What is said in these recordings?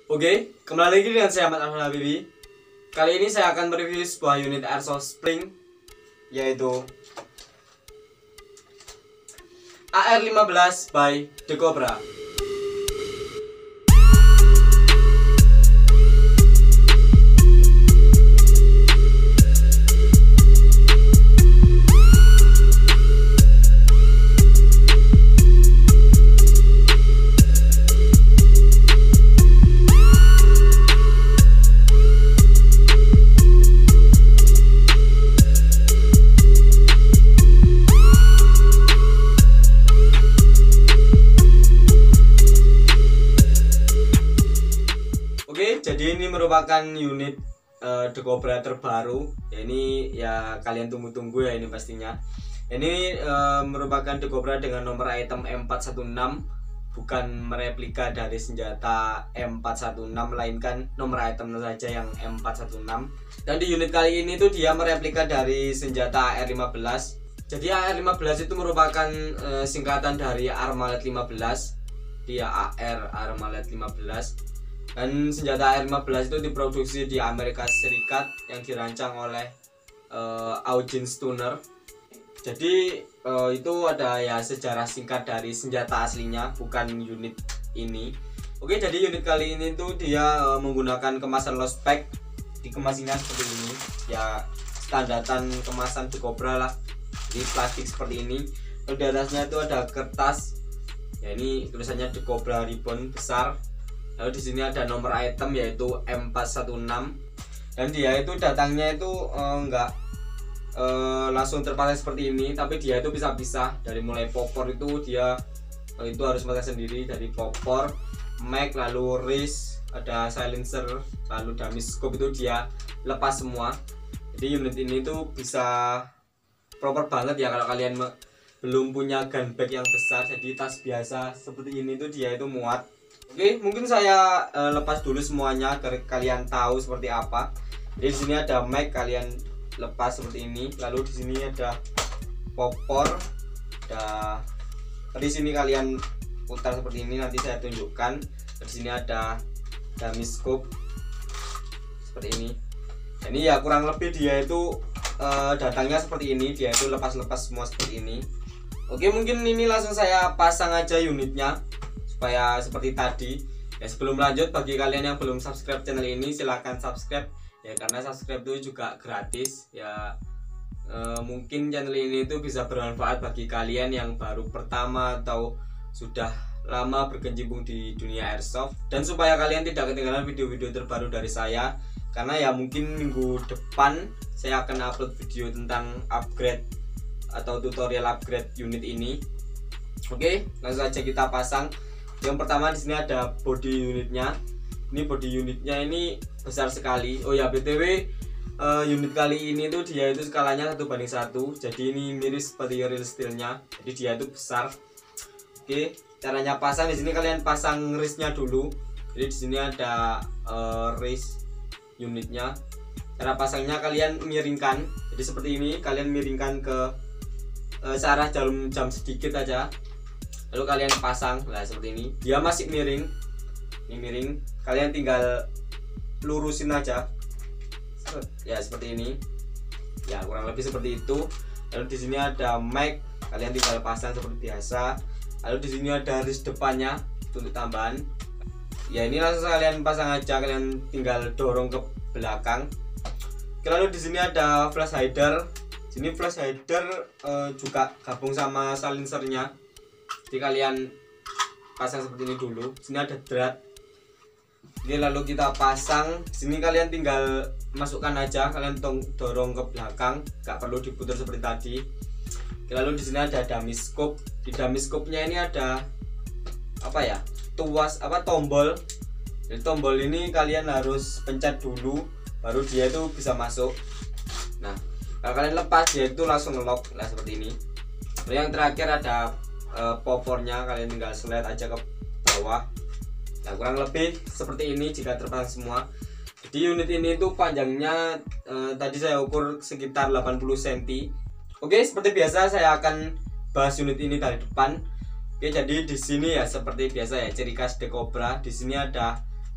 Oke, kembali lagi dengan saya Ahmad Ahmad Habibi. Kali ini saya akan mereview sebuah unit airsoft spring, yaitu AR-15 by The Cobra. Oke, jadi ini merupakan unit The Cobra terbaru. Ya, ini ya kalian tunggu-tunggu ya ini pastinya. Ini merupakan The Cobra dengan nomor item M416, bukan mereplika dari senjata M416, melainkan nomor item saja yang M416. Dan di unit kali ini tuh dia mereplika dari senjata AR-15. Jadi AR-15 itu merupakan singkatan dari Armalite 15. Dia AR Armalite 15. Dan senjata AR-15 itu diproduksi di Amerika Serikat yang dirancang oleh Eugene Stoner. Jadi itu ada ya sejarah singkat dari senjata aslinya, bukan unit ini. Oke, jadi unit kali ini tuh dia menggunakan kemasan low spec. Dikemasinya seperti ini, ya standaran kemasan The Cobra lah, di plastik seperti ini. Lalu di atasnya itu ada kertas, ya ini tulisannya The Cobra Ribbon besar. Lalu di sini ada nomor item yaitu M416, dan dia itu datangnya itu enggak langsung terpasang seperti ini, tapi dia itu pisah-pisah. Dari mulai popor itu dia itu harus pasang sendiri, dari popor, mag, lalu wrist, ada silencer, lalu dummy scope itu dia lepas semua. Jadi unit ini tuh bisa proper banget ya kalau kalian belum punya gun bag yang besar. Jadi tas biasa seperti ini tuh dia itu muat. Oke, mungkin saya lepas dulu semuanya agar kalian tahu seperti apa. Jadi di sini ada mag, kalian lepas seperti ini. Lalu di sini ada popor, di sini kalian putar seperti ini, nanti saya tunjukkan. Di sini ada dummy scope seperti ini. Ini ya kurang lebih dia itu datangnya seperti ini, dia itu lepas-lepas semua seperti ini. Oke, mungkin ini langsung saya pasang aja unitnya supaya seperti tadi. Ya, sebelum lanjut, bagi kalian yang belum subscribe channel ini silahkan subscribe ya, karena subscribe itu juga gratis ya. Mungkin channel ini itu bisa bermanfaat bagi kalian yang baru pertama atau sudah lama berkecimpung di dunia airsoft, dan supaya kalian tidak ketinggalan video-video terbaru dari saya, karena ya mungkin minggu depan saya akan upload video tentang upgrade atau tutorial upgrade unit ini. Oke, langsung saja kita pasang. Yang pertama di sini ada body unitnya. Ini body unitnya ini besar sekali. Oh ya, BTW unit kali ini tuh dia itu skalanya 1:1. Jadi ini mirip seperti real steel-nya. Jadi dia itu besar. Oke, caranya pasang di sini kalian pasang wrist-nya dulu. Jadi di sini ada wrist unitnya. Cara pasangnya kalian miringkan. Jadi seperti ini, kalian miringkan ke searah jarum jam sedikit aja. Lalu kalian pasang, nah seperti ini. Dia masih miring, ini miring. Kalian tinggal lurusin aja, ya seperti ini. Ya kurang lebih seperti itu. Lalu di sini ada mag, kalian tinggal pasang seperti biasa. Lalu di sini ada wrist depannya untuk tambahan. Ya ini langsung kalian pasang aja, kalian tinggal dorong ke belakang. Lalu di sini ada flash hider. Sini flash hider juga gabung sama silencernya. Jadi kalian pasang seperti ini dulu. Sini ada drat. Ini lalu kita pasang. Sini kalian tinggal masukkan aja, kalian dorong ke belakang, nggak perlu diputar seperti tadi. Lalu di sini ada dummy scope. Di dummy scope-nya ini ada apa ya? Tombol. Jadi tombol ini kalian harus pencet dulu, baru dia itu bisa masuk. Nah, kalau kalian lepas dia itu langsung lock. Nah seperti ini. Lalu yang terakhir ada popornya, kalian tinggal slide aja ke bawah. Nah kurang lebih seperti ini jika terpasang semua. Jadi unit ini tuh panjangnya tadi saya ukur sekitar 80 cm. Oke, seperti biasa saya akan bahas unit ini dari depan. Oke, jadi di sini ya seperti biasa ya, ciri khas The Cobra. Di sini ada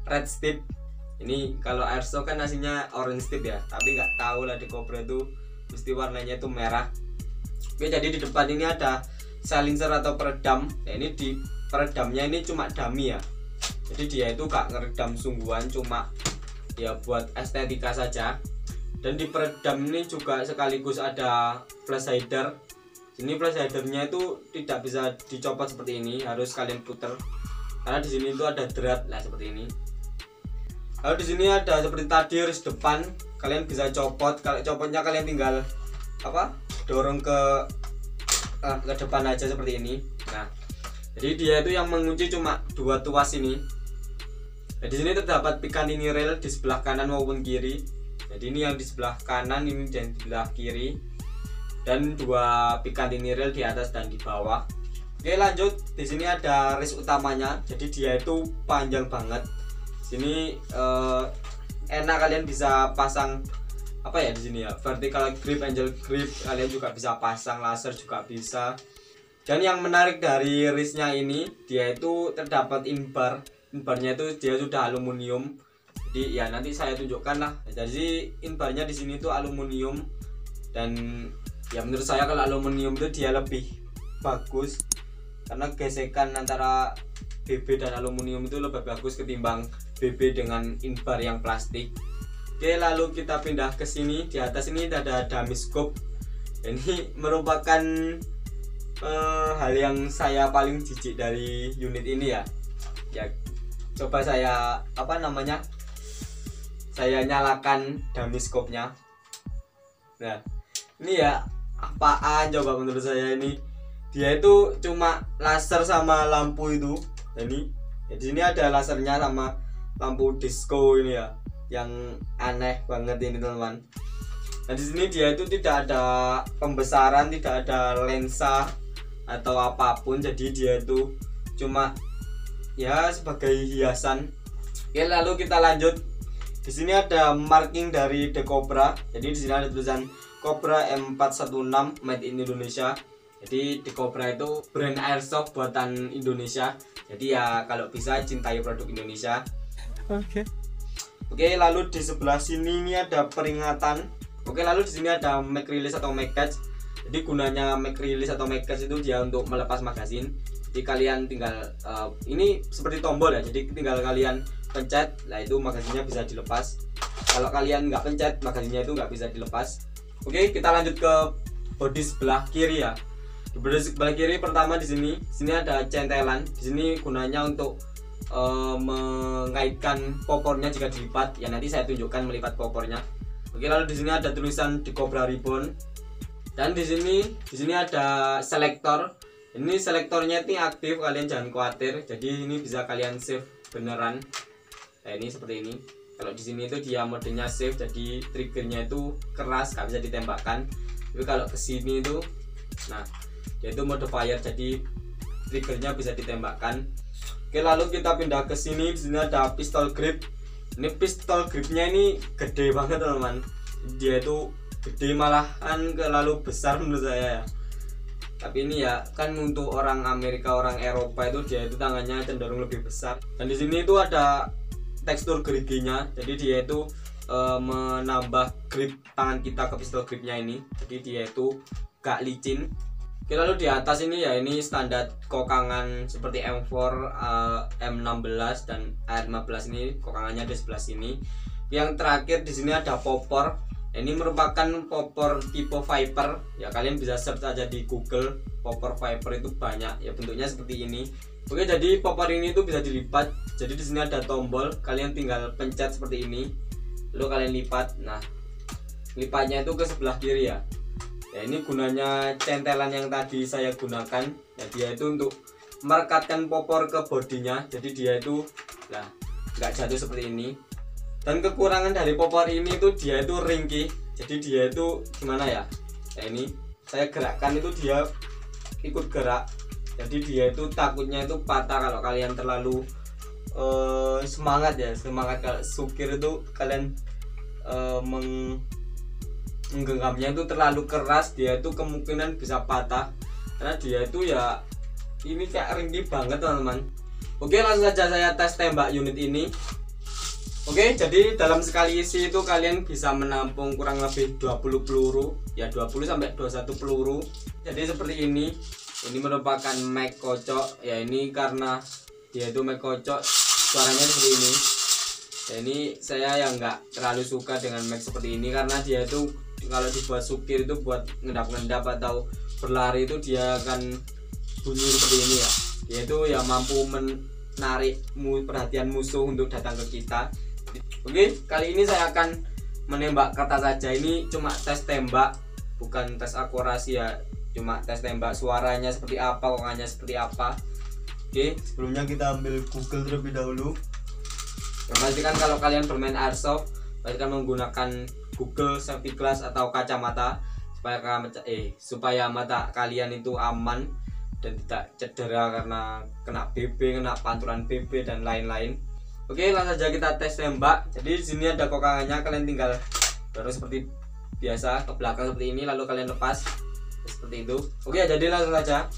red stip. Ini kalau airsoft kan aslinya orange stip ya, tapi nggak tahu lah di Cobra itu mesti warnanya itu merah. Oke, jadi di depan ini ada silencer atau peredam. Nah, ini di peredamnya ini cuma dummy ya, jadi dia itu gak ngeredam sungguhan, cuma ya buat estetika saja. Dan di peredam ini juga sekaligus ada flash hider. Ini flash hidernya itu tidak bisa dicopot seperti ini, harus kalian puter karena di sini itu ada drat lah seperti ini. Lalu di sini ada seperti tadi ris depan, kalian bisa copot. Kalau copotnya kalian tinggal dorong ke depan aja seperti ini. Nah, jadi dia itu yang mengunci cuma 2 tuas ini. Nah, di sini terdapat Picatinny rail di sebelah kanan maupun kiri. Jadi ini yang di sebelah kanan, ini dan di sebelah kiri, dan 2 Picatinny rail di atas dan di bawah. Oke, lanjut. Di sini ada ris utamanya. Jadi dia itu panjang banget. Sini enak, kalian bisa pasang di sini ya, vertical grip, angel grip, kalian juga bisa pasang, laser juga bisa. Dan yang menarik dari risnya ini, dia itu terdapat inbar. Inbarnya itu dia sudah aluminium. Jadi ya nanti saya tunjukkan lah. Jadi inbarnya di sini itu aluminium, dan ya menurut saya kalau aluminium itu dia lebih bagus karena gesekan antara BB dan aluminium itu lebih bagus ketimbang BB dengan inbar yang plastik. Oke, lalu kita pindah ke sini. Di atas ini ada dummy scope. Ini merupakan hal yang saya paling jijik dari unit ini ya. Ya, coba saya saya nyalakan dummy scope-nya. Nah, ini ya apaan coba menurut saya ini. Dia itu cuma laser sama lampu itu. Nah, ini ya, di sini ada lasernya sama lampu disco ini ya. Yang aneh banget ini teman-teman. Nah, di sini dia itu tidak ada pembesaran, tidak ada lensa atau apapun. Jadi dia itu cuma ya sebagai hiasan. Oke, lalu kita lanjut. Di sini ada marking dari The Cobra. Jadi di sini ada tulisan Cobra M416 made in Indonesia. Jadi The Cobra itu brand airsoft buatan Indonesia. Jadi ya kalau bisa cintai produk Indonesia. Oke, lalu di sebelah sini ini ada peringatan. Oke, lalu di sini ada mag release atau mag catch. Jadi gunanya mag release atau mag catch itu dia untuk melepas magazin. Jadi kalian tinggal ini seperti tombol ya. Jadi tinggal kalian pencet, lah itu magazinnya bisa dilepas. Kalau kalian nggak pencet, magazinnya itu nggak bisa dilepas. Oke, kita lanjut ke bodi sebelah kiri ya. Di bodi sebelah kiri pertama di sini ada centelan. Di sini gunanya untuk mengaitkan popornya jika dilipat. Ya nanti saya tunjukkan melipat popornya. Oke, lalu di sini ada tulisan The Cobra Ribbon. Dan di sini ada selektor. Ini selektornya ini aktif, kalian jangan khawatir. Jadi ini bisa kalian save beneran. Nah, ini seperti ini. Kalau di sini itu dia modenya save, jadi triggernya itu keras, nggak bisa ditembakkan. Tapi kalau ke sini itu, nah dia itu mode fire, jadi triggernya bisa ditembakkan. Oke, lalu kita pindah ke sini. Di sini ada pistol grip. Ini pistol gripnya ini gede banget teman-teman. Dia itu gede, malahan terlalu besar menurut saya ya. Tapi ini ya kan untuk orang Amerika, orang Eropa itu dia itu tangannya cenderung lebih besar. Dan di sini itu ada tekstur geriginya. Jadi dia itu menambah grip tangan kita ke pistol gripnya ini. Jadi dia itu gak licin. Oke, lalu di atas ini ya ini standar kokangan seperti M4, M16 dan AR15 ini kokangannya di sebelah sini. Yang terakhir di sini ada popor. Ini merupakan popor tipe Viper. Ya kalian bisa search aja di Google. Popor Viper itu banyak ya, bentuknya seperti ini. Oke, jadi popor ini tuh bisa dilipat. Jadi di sini ada tombol, kalian tinggal pencet seperti ini. Lalu kalian lipat. Nah, lipatnya itu ke sebelah kiri ya. Ya ini gunanya centelan yang tadi saya gunakan. Ya dia itu untuk merekatkan popor ke bodinya. Jadi dia itu nggak jatuh seperti ini. Dan kekurangan dari popor ini tuh dia itu ringkih. Jadi dia itu gimana ya? Ya ini saya gerakkan itu dia ikut gerak. Jadi dia itu takutnya itu patah kalau kalian terlalu semangat kalau sukir itu kalian menggenggamnya itu terlalu keras, dia itu kemungkinan bisa patah karena dia itu ya ini kayak ringkih banget teman-teman. Oke, langsung saja saya tes tembak unit ini. Oke, jadi dalam sekali isi itu kalian bisa menampung kurang lebih 20 peluru, ya 20 sampai 21 peluru. Jadi seperti ini. Ini merupakan mic kocok. Ya ini karena dia itu mic kocok, suaranya seperti ini. Ya ini saya yang nggak terlalu suka dengan mic seperti ini karena dia itu kalau dibuat supir itu buat ngendap-ngendap atau berlari itu dia akan bunyi seperti ini ya. Dia itu ya mampu menarik perhatian musuh untuk datang ke kita. Oke, kali ini saya akan menembak kertas saja. Ini cuma tes tembak, bukan tes akurasi ya. Cuma tes tembak, suaranya seperti apa, kokannya seperti apa. Oke, sebelumnya kita ambil Google terlebih dahulu. Pastikan kalau kalian bermain airsoft, pastikan menggunakan Google Safety Glass atau kacamata supaya mata kalian itu aman dan tidak cedera karena kena BB, kena pantulan BB dan lain-lain. Oke, langsung saja kita tes tembak. Jadi di sini ada kokangannya, kalian tinggal dorong seperti biasa ke belakang seperti ini, lalu kalian lepas seperti itu. Oke, jadi langsung saja.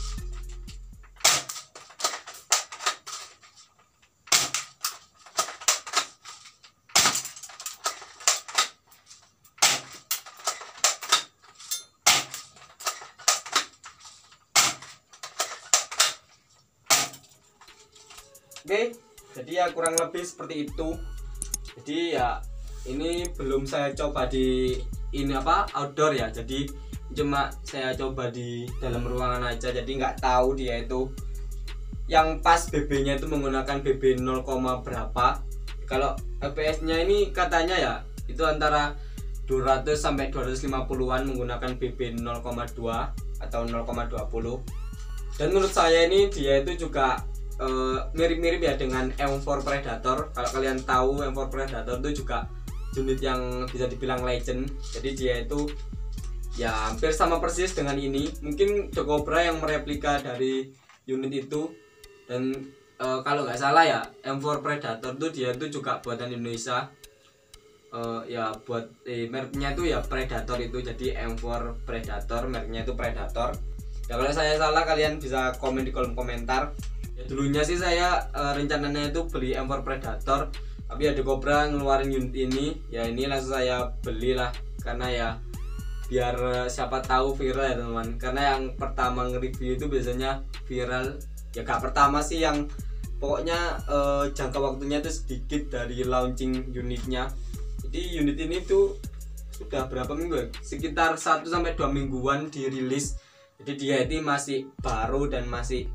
Oke, jadi ya kurang lebih seperti itu. Jadi ya ini belum saya coba di outdoor ya. Jadi cuma saya coba di dalam ruangan aja. Jadi nggak tahu dia itu yang pas BB-nya itu menggunakan BB 0, berapa. Kalau FPS-nya ini katanya ya itu antara 200 sampai 250-an menggunakan BB 0,2 atau 0,20. Dan menurut saya ini dia itu juga mirip-mirip ya dengan M4 Predator. Kalau kalian tahu M4 Predator itu juga unit yang bisa dibilang legend. Jadi dia itu ya hampir sama persis dengan ini. Mungkin Cobra yang mereplika dari unit itu. Dan kalau nggak salah ya M4 Predator itu dia itu juga buatan Indonesia. Ya buat mereknya itu ya Predator itu. Jadi M4 Predator, mereknya itu Predator. Ya kalau saya salah kalian bisa komen di kolom komentar. Ya, dulunya sih saya rencananya itu beli M4 Predator, tapi ada Cobra ngeluarin unit ini. Ya ini langsung saya belilah karena ya biar siapa tahu viral ya teman. Karena yang pertama nge-review itu biasanya viral. Ya gak pertama sih, yang pokoknya jangka waktunya itu sedikit dari launching unitnya. Jadi unit ini tuh sudah berapa minggu ya? Sekitar 1-2 mingguan dirilis. Jadi dia ini masih baru dan masih.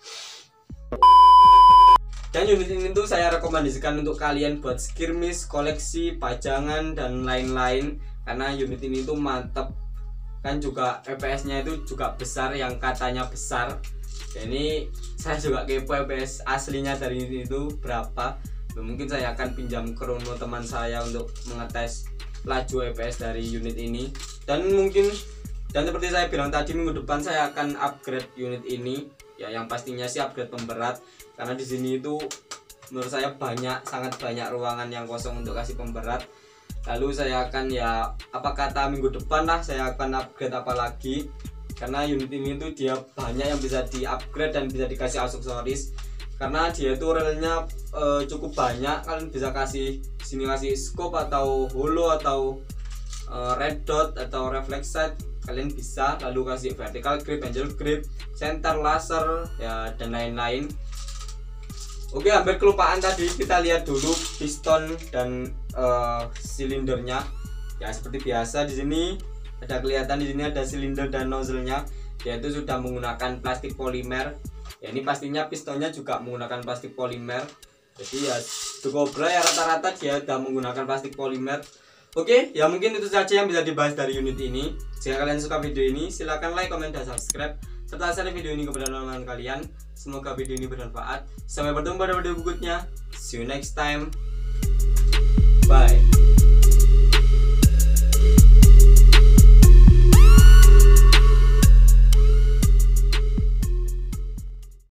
Dan unit ini tuh saya rekomendasikan untuk kalian buat skirmish, koleksi, pajangan dan lain-lain. Karena unit ini tuh mantep. Kan juga FPS nya itu juga besar, yang katanya besar. Dan ini saya juga kepo FPS aslinya dari unit itu berapa. Mungkin saya akan pinjam ke rumah teman saya untuk mengetes laju FPS dari unit ini. Dan seperti saya bilang tadi, minggu depan saya akan upgrade unit ini. Ya yang pastinya sih upgrade pemberat, karena di sini itu menurut saya sangat banyak ruangan yang kosong untuk kasih pemberat. Lalu saya akan minggu depan lah saya akan upgrade apa lagi, karena unit ini tuh dia banyak yang bisa di upgrade dan bisa dikasih aksesoris. Karena dia itu relnya cukup banyak, kalian bisa kasih scope atau holo atau red dot atau reflex sight kalian bisa, lalu kasih vertical grip, angel grip, center laser ya dan lain-lain. Oke, hampir kelupaan tadi, kita lihat dulu piston dan silindernya. Ya seperti biasa di sini ada kelihatan, di sini ada silinder dan nozzle-nya. Dia itu sudah menggunakan plastik polimer. Ya ini pastinya pistonnya juga menggunakan plastik polimer. Jadi ya Cobra ya rata-rata dia sudah menggunakan plastik polimer. Oke, ya mungkin itu saja yang bisa dibahas dari unit ini. Jika kalian suka video ini, silahkan like, comment, dan subscribe, serta share video ini kepada teman-teman kalian. Semoga video ini bermanfaat. Sampai bertemu pada video berikutnya. See you next time. Bye.